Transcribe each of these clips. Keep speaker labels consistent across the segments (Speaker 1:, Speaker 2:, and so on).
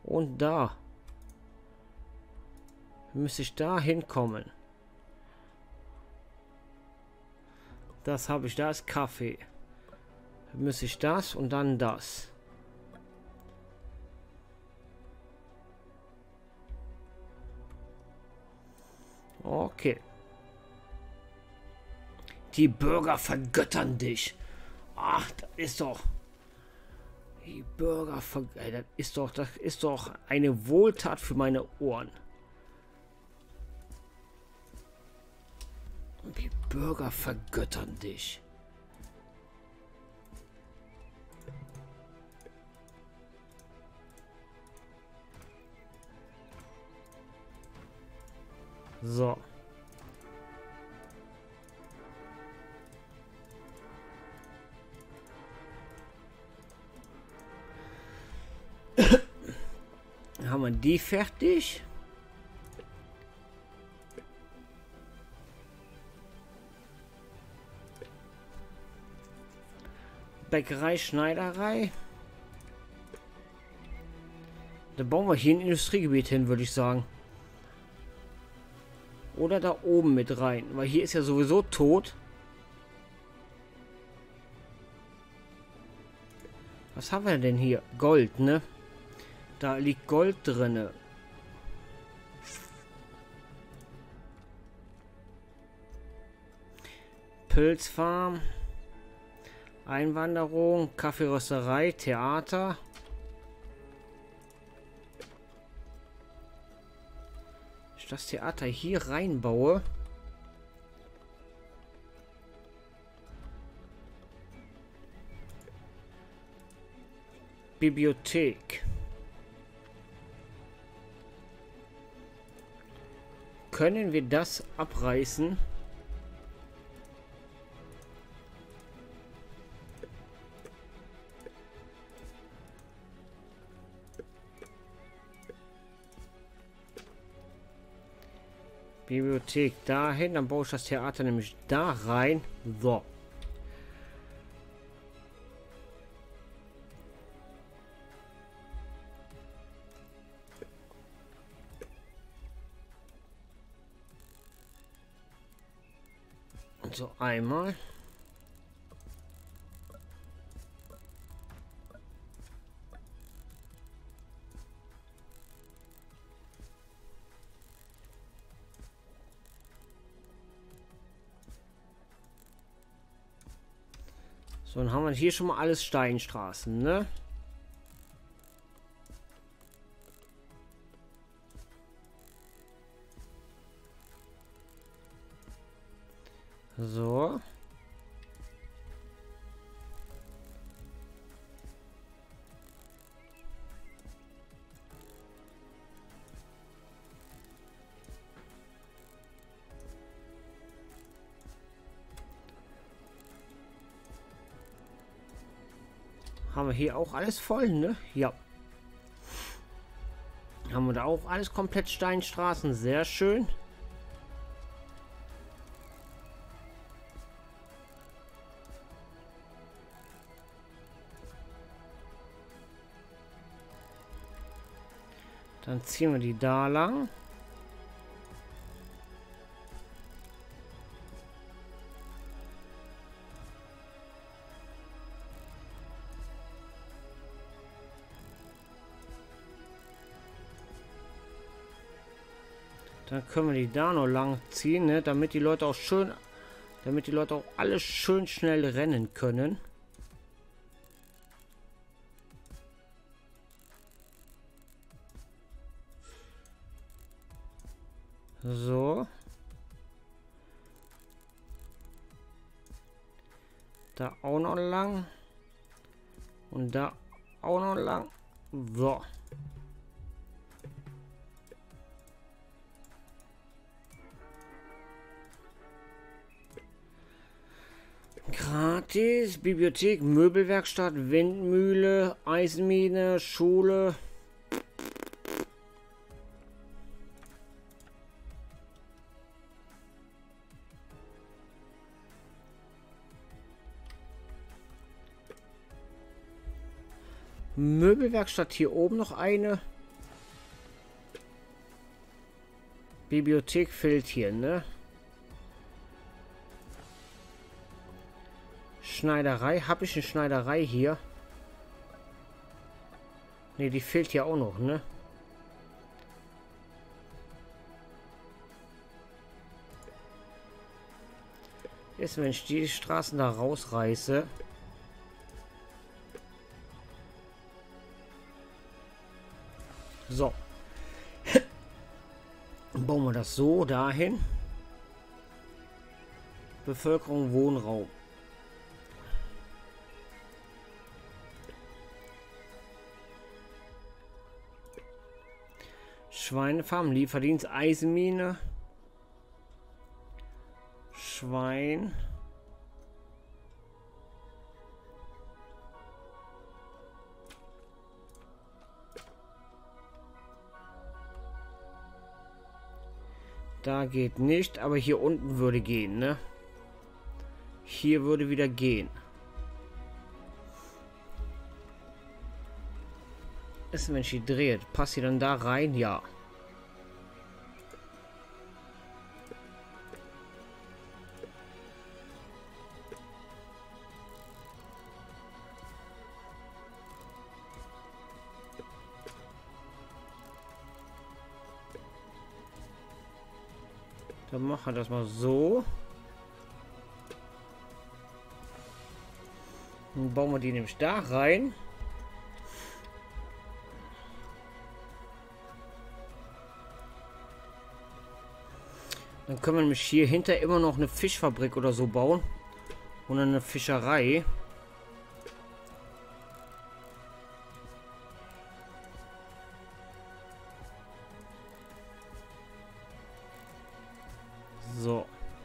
Speaker 1: Und da. Müsste ich da hinkommen. Das habe ich. Da ist Kaffee. Müsste ich das und dann das. Okay. Die Bürger vergöttern dich. Ach, das ist doch... Die Bürger vergöttern... Das ist doch eine Wohltat für meine Ohren. Die Bürger vergöttern dich. So. Haben wir die fertig? Bäckerei, Schneiderei. Da bauen wir hier ein Industriegebiet hin, würde ich sagen. Oder da oben mit rein, weil hier ist ja sowieso tot. Was haben wir denn hier? Gold, ne? Da liegt Gold drinne. Pilzfarm. Einwanderung, Kaffeerösterei, Theater. Ich das Theater hier reinbaue. Bibliothek. Können wir das abreißen? Bibliothek dahin, dann baue ich das Theater nämlich da rein. So. So, einmal. So, dann haben wir hier schon mal alles Steinstraßen, ne? So. Haben wir hier auch alles voll, ne? Ja. Haben wir da auch alles komplett Steinstraßen. Sehr schön. Dann ziehen wir die da lang. Dann können wir die da noch lang ziehen, ne? Damit die Leute auch alle schön schnell rennen können. So. Da auch noch lang. Und da auch noch lang. So. Gratis, Bibliothek, Möbelwerkstatt, Windmühle, Eisenmine, Schule. Möbelwerkstatt hier oben noch eine. Bibliothek fehlt hier, ne? Schneiderei. Habe ich eine Schneiderei hier? Ne, die fehlt ja auch noch, ne? Ist, wenn ich die Straßen da rausreiße. So. Bauen wir das so dahin. Bevölkerung, Wohnraum. Schweinefarm, Lieferdienst, Eisenmine. Schwein. Da geht nicht, aber hier unten würde gehen, ne? Hier würde wieder gehen. Ist, wenn ich die dreht, passt sie dann da rein? Ja. Dann machen wir das mal so. Dann bauen wir die nämlich da rein. Dann können wir nämlich hier hinter immer noch eine Fischfabrik oder so bauen. Und eine Fischerei. So.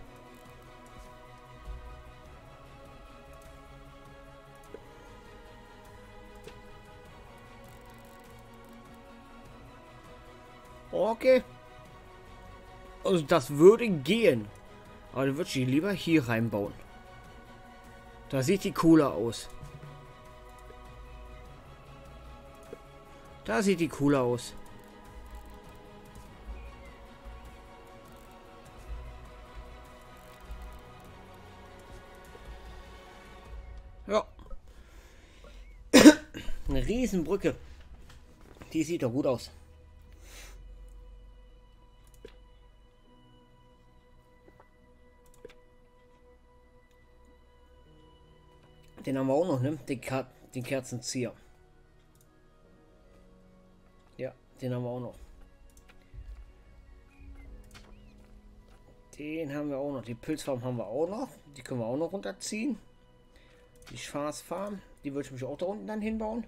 Speaker 1: Okay. Also das würde gehen. Aber dann würde ich die lieber hier reinbauen. Da sieht die cooler aus. Da sieht die cooler aus. Ja. Eine Riesenbrücke. Die sieht doch gut aus. Den haben wir auch noch, ne? Den Kerzenzieher. Ja, den haben wir auch noch. Den haben wir auch noch. Die Pilzfarm haben wir auch noch. Die können wir auch noch runterziehen. Die Schwarzfarm. Die würde ich mich auch da unten dann hinbauen.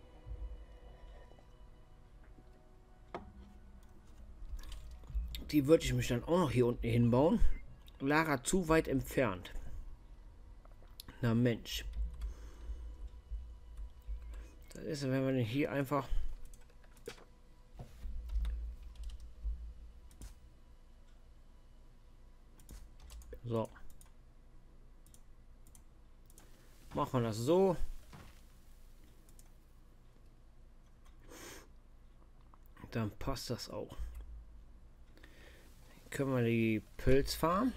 Speaker 1: Die würde ich mich dann auch noch hier unten hinbauen. Lager zu weit entfernt. Na Mensch. Das ist, wenn wir den hier einfach... So. Machen wir das so. Dann passt das auch. Können wir die Pilzfarm?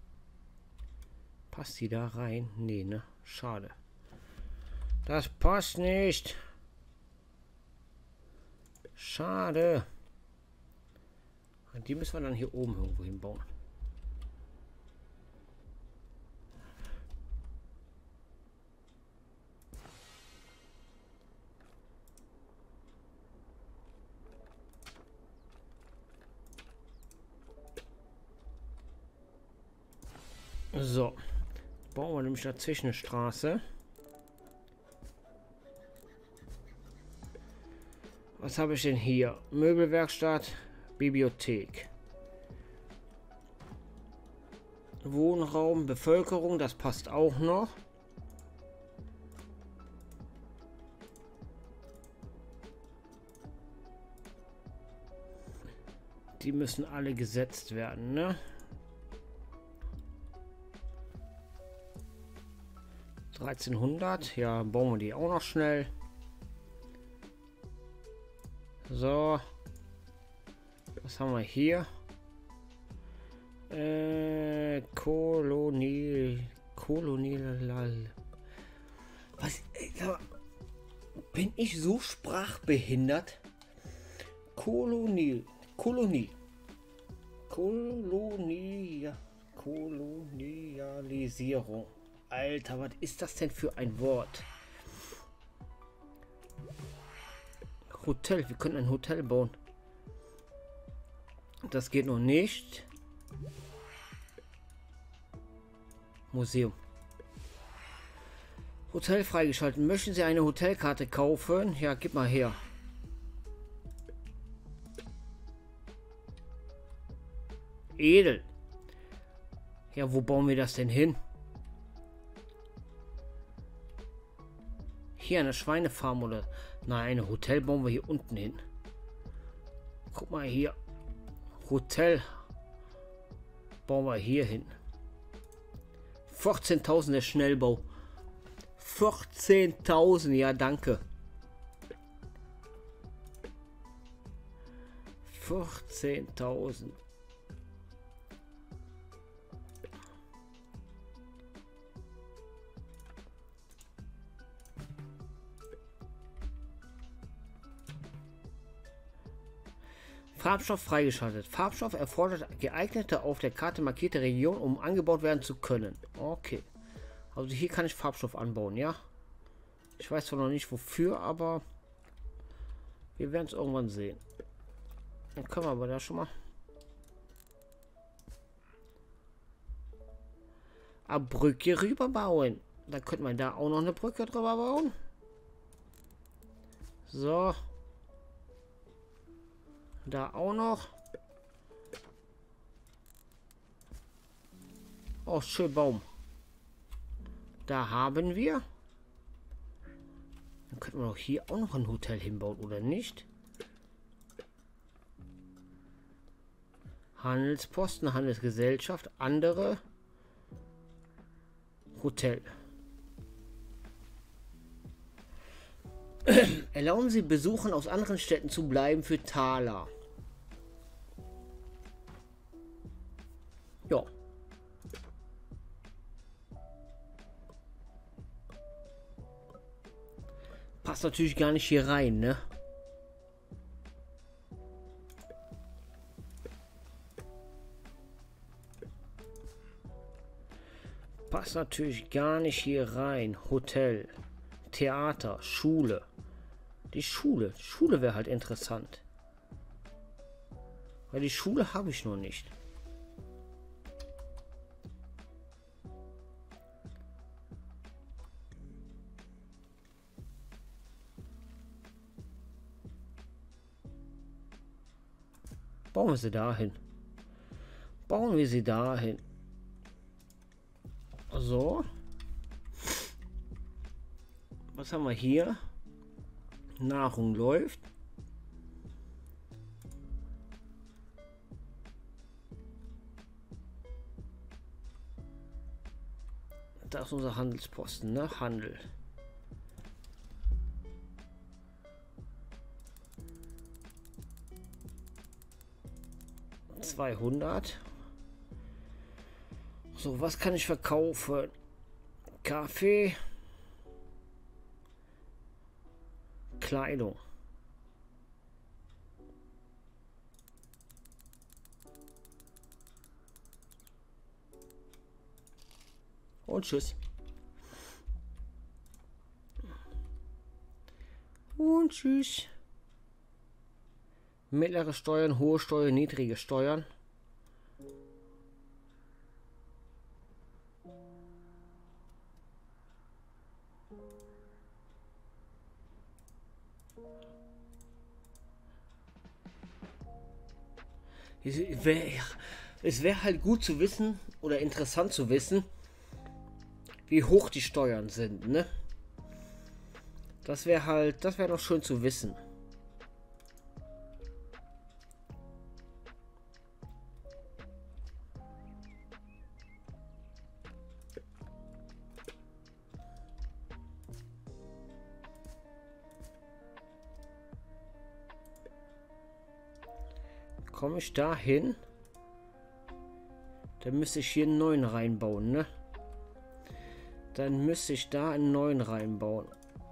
Speaker 1: Passt die da rein? Nee, ne? Schade. Das passt nicht. Schade. Die müssen wir dann hier oben irgendwo hinbauen. So. Bauen wir nämlich dazwischen eine Straße. Was habe ich denn hier? Möbelwerkstatt, Bibliothek. Wohnraum, Bevölkerung, das passt auch noch. Die müssen alle gesetzt werden, ne? 1300, ja, bauen wir die auch noch schnell. So. Was haben wir hier? Kolonial. Was? Bin ich so sprachbehindert? Kolonie. Kolonialisierung. Alter, was ist das denn für ein Wort? Hotel. Wir können ein Hotel bauen. Das geht noch nicht. Museum. Hotel freigeschaltet. Möchten Sie eine Hotelkarte kaufen? Ja, gib mal her. Edel. Ja, wo bauen wir das denn hin? Hier eine Schweinefarm oder... Nein, ein Hotel bauen wir hier unten hin. Guck mal hier. Hotel bauen wir hier hin. 14.000 der Schnellbau. 14.000, ja danke. 14.000. Farbstoff freigeschaltet. Farbstoff erfordert geeignete auf der Karte markierte Region, um angebaut werden zu können. Okay. Also hier kann ich Farbstoff anbauen, ja? Ich weiß zwar noch nicht wofür, aber wir werden es irgendwann sehen. Dann können wir aber da schon mal eine Brücke rüber bauen. Dann könnte man da auch noch eine Brücke drüber bauen. So. Da auch noch. Oh, schön Baum. Da haben wir. Dann könnten wir doch hier auch noch ein Hotel hinbauen, oder nicht? Handelsposten, Handelsgesellschaft, andere. Hotel. Erlauben Sie Besuchern aus anderen Städten zu bleiben für Taler. Ja. Passt natürlich gar nicht hier rein, ne? Passt natürlich gar nicht hier rein. Hotel, Theater, Schule. Die Schule. Schule wäre halt interessant. Weil die Schule habe ich noch nicht. Bauen wir sie dahin. Bauen wir sie dahin. So. Was haben wir hier? Nahrung läuft. Das ist unser Handelsposten, ne? Handel. $200. So, was kann ich verkaufen? Kaffee. Kleidung. Und tschüss. Und tschüss. Mittlere Steuern, hohe Steuern, niedrige Steuern. Es wäre halt gut zu wissen oder interessant zu wissen, wie hoch die Steuern sind, ne? Das wäre doch schön zu wissen. Komme ich da hin? Dann müsste ich hier einen neuen reinbauen, ne? Dann müsste ich da einen neuen reinbauen.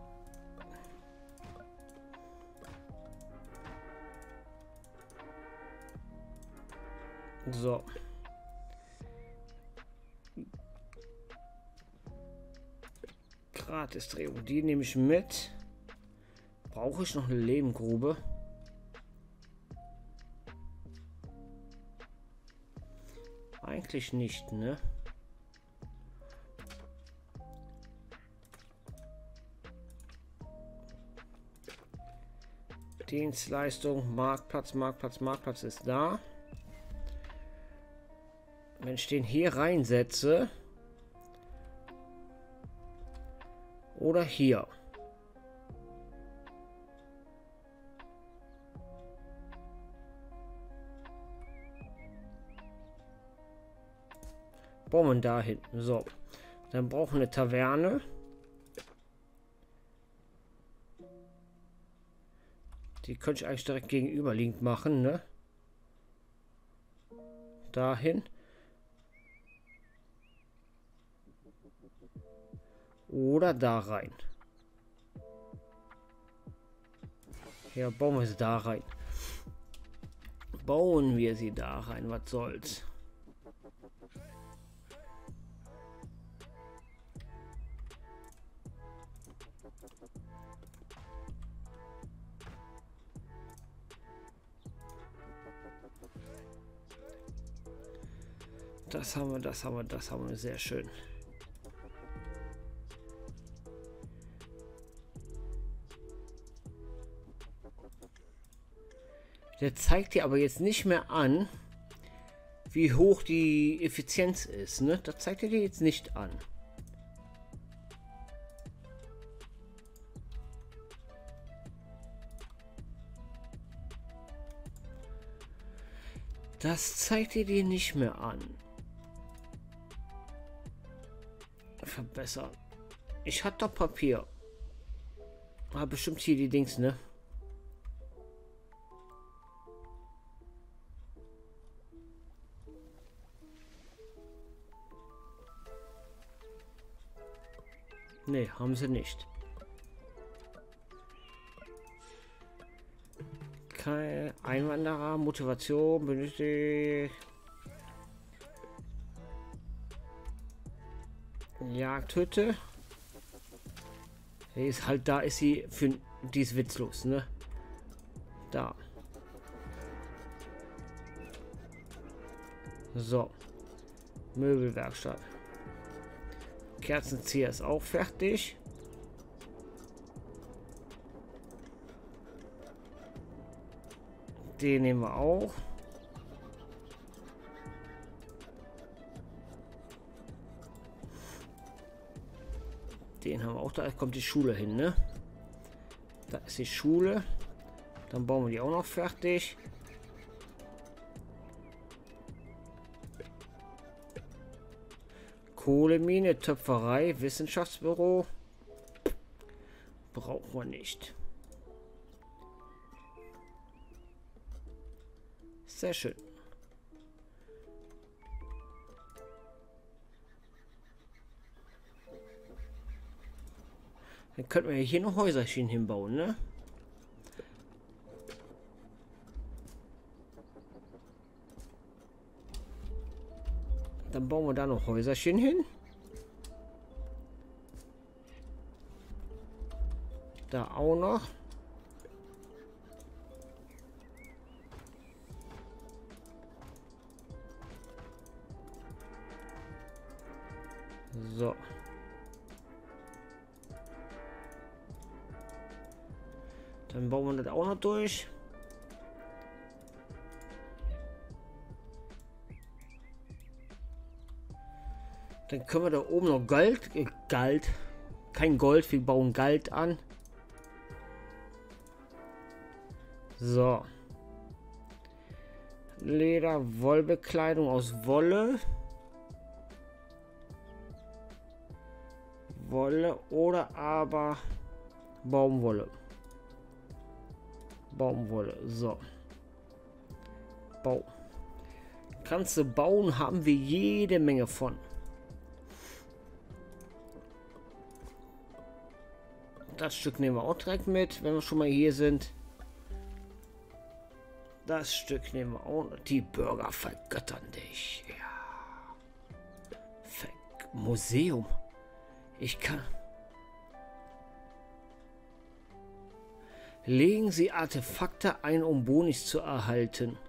Speaker 1: So. Gratis-Drehung. Die nehme ich mit. Brauche ich noch eine Lehmgrube? Eigentlich nicht, ne? Dienstleistung, Marktplatz, Marktplatz, Marktplatz ist da. Wenn ich den hier reinsetze oder hier. Bauen wir da hinten. So. Dann brauchen wir eine Taverne. Die könnte ich eigentlich direkt gegenüberliegend machen, ne? Dahin. Oder da rein. Ja, bauen wir sie da rein. Bauen wir sie da rein. Was soll's? Das haben wir, das haben wir, das haben wir. Sehr schön. Der zeigt dir aber jetzt nicht mehr an, wie hoch die Effizienz ist, ne? Das zeigt er dir jetzt nicht an. Das zeigt er dir nicht mehr an. Verbessern. Ich hatte doch Papier. Habe bestimmt hier die Dings, ne? Ne, haben sie nicht. Kein Einwanderer, Motivation benötigt. Jagdhütte. Die ist halt da, ist sie für die ist witzlos, ne? Da. So. Möbelwerkstatt. Kerzenzieher ist auch fertig. Den nehmen wir auch. Den haben wir auch. Da kommt die Schule hin, ne? Da ist die Schule. Dann bauen wir die auch noch fertig. Kohlemine, Töpferei, Wissenschaftsbüro. Brauchen wir nicht. Sehr schön. Dann könnten wir hier noch Häuserchen hinbauen, ne? Dann bauen wir da noch Häuserchen hin. Da auch noch. So. Dann bauen wir das auch noch durch. Dann können wir da oben noch kein Gold, wir bauen Gold an. So. Leder, Wollbekleidung aus Wolle. Wolle oder aber Baumwolle. Baumwolle, so. Bau. Kannst du bauen, haben wir jede Menge von. Das Stück nehmen wir auch direkt mit, wenn wir schon mal hier sind. Das Stück nehmen wir auch. Die Bürger vergöttern dich. Ja. Museum. Ich kann... Legen Sie Artefakte ein, um Bonis zu erhalten.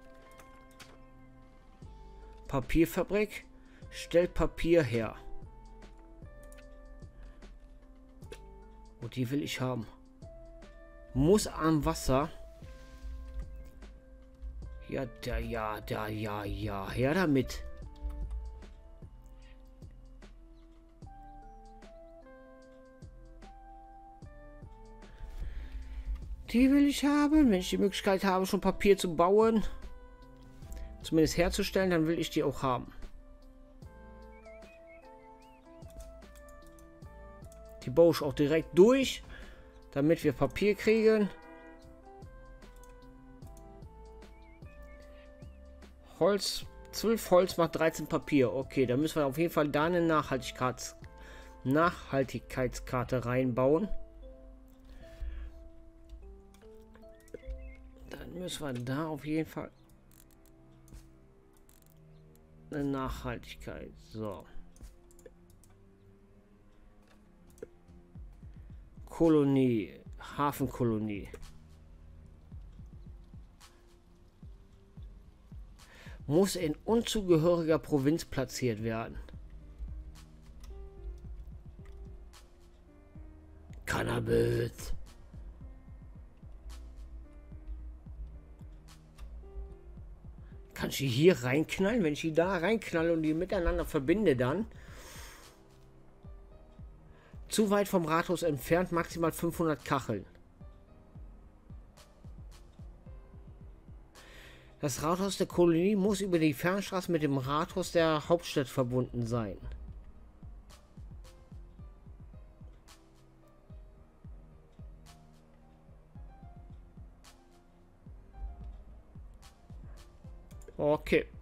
Speaker 1: Papierfabrik. Stellt Papier her. Oh, die will ich haben. Muss am Wasser. Ja, ja. Her damit. Die will ich haben. Wenn ich die Möglichkeit habe, schon Papier zu bauen, zumindest herzustellen, dann will ich die auch haben. Die baue ich auch direkt durch, damit wir Papier kriegen. Holz, 12 Holz macht 13 Papier. Okay, da müssen wir auf jeden Fall da eine Nachhaltigkeitskarte reinbauen. Dann müssen wir da auf jeden Fall eine Nachhaltigkeit. So. Kolonie, Hafenkolonie. Muss in unzugehöriger Provinz platziert werden. Cannabis. Kann ich die hier reinknallen? Wenn ich die da reinknalle und die miteinander verbinde, dann zu weit vom Rathaus entfernt, maximal 500 Kacheln. Das Rathaus der Kolonie muss über die Fernstraße mit dem Rathaus der Hauptstadt verbunden sein. Okay.